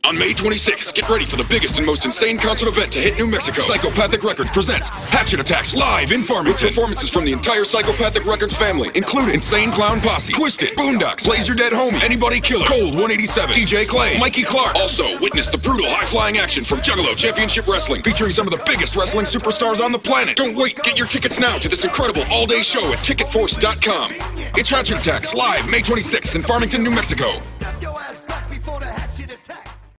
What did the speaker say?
On May 26th, get ready for the biggest and most insane concert event to hit New Mexico. Psychopathic Records presents Hatchet Attacks live in Farmington. With performances from the entire Psychopathic Records family, including Insane Clown Posse, Twisted, Boondocks, Blaze Your Dead Homie, Anybody Killer, Cold 187, DJ Clay, Mikey Clark. Also, witness the brutal high-flying action from Juggalo Championship Wrestling, featuring some of the biggest wrestling superstars on the planet. Don't wait, get your tickets now to this incredible all-day show at TicketForce.com. It's Hatchet Attacks live May 26th in Farmington, New Mexico.